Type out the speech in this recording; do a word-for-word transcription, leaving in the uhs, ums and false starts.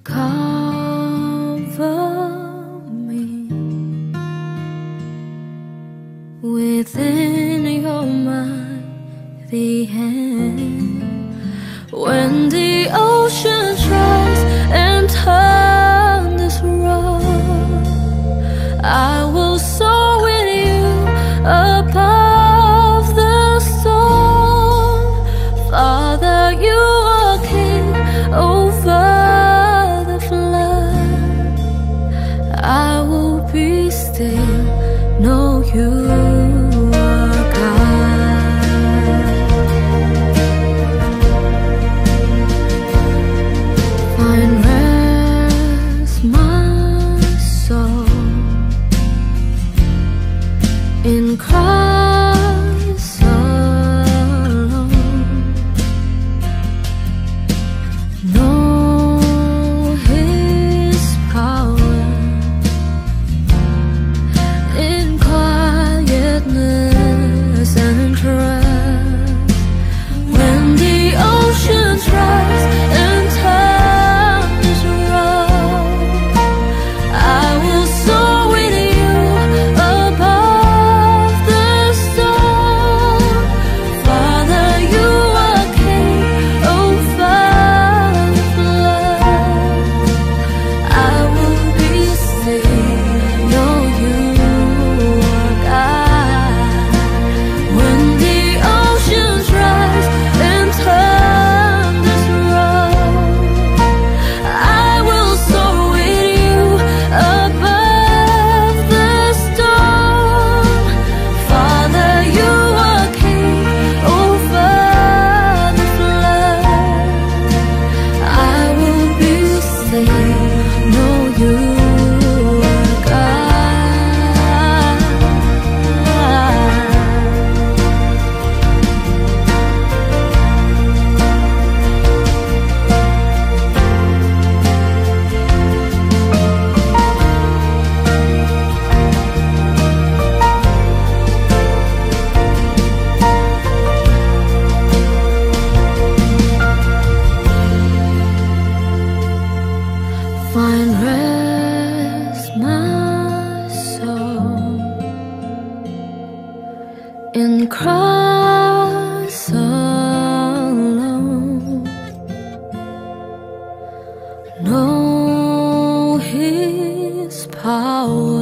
Cover me within your mighty hand. When the ocean tries and turns this road, I will soar with you above the storm. Father, you are king over the flood. I will be still, know you are God. Find rest, my soul, in Christ alone. Know His power in quietness and trust. When the oceans rise and times roll, I will soar with you above the storm. Father, you are king over the flood. I will be still, know you are God. When the oceans rise and turn this road, I will soar with you above the storm. Father, you are king over the flood. I will be still, know you are God. Find rest, my soul, in Christ alone. Know His power